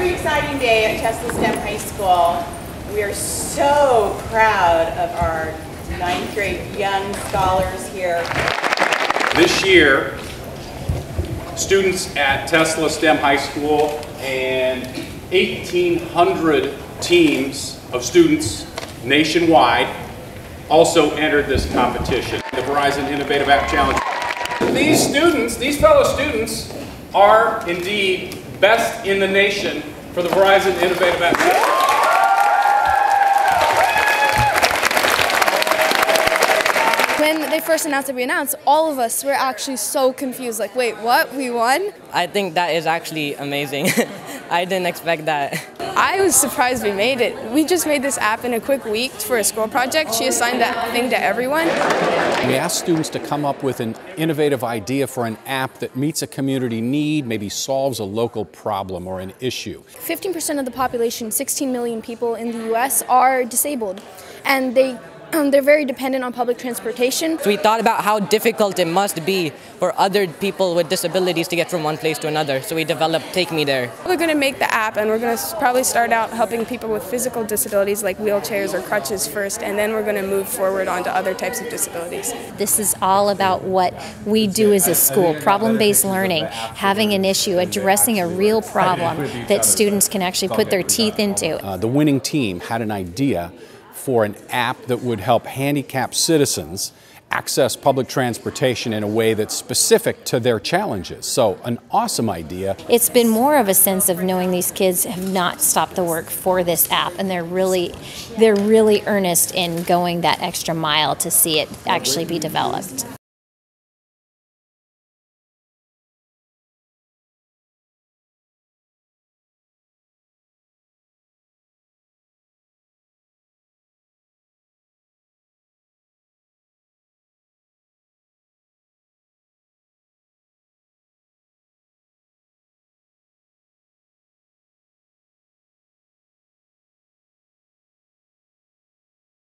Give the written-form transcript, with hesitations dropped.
Very exciting day at Tesla STEM High School. We are so proud of our 9th grade young scholars here. This year, students at Tesla STEM High School and 1,800 teams of students nationwide also entered this competition, the Verizon Innovative App Challenge. These students, these fellow students, are indeed best in the nation for the Verizon Innovative App Challenge. When they first announced that we announced, all of us were actually so confused, like, wait, what? We won? I think that is actually amazing. I didn't expect that. I was surprised we made it. We just made this app in a quick week for a school project. She assigned that thing to everyone. We asked students to come up with an innovative idea for an app that meets a community need, maybe solves a local problem or an issue. 15% of the population, 16 million people in the US, are disabled, and they're very dependent on public transportation. So we thought about how difficult it must be for other people with disabilities to get from one place to another. So we developed Take Me There. We're going to make the app, and we're going to probably start out helping people with physical disabilities like wheelchairs or crutches first, and then we're going to move forward onto other types of disabilities. This is all about what we do as a school, problem-based learning, having an issue, addressing a real problem that students can actually put their teeth into. The winning team had an idea for an app that would help handicapped citizens access public transportation in a way that's specific to their challenges. So, an awesome idea. It's been more of a sense of knowing these kids have not stopped the work for this app, and they're really earnest in going that extra mile to see it actually be developed.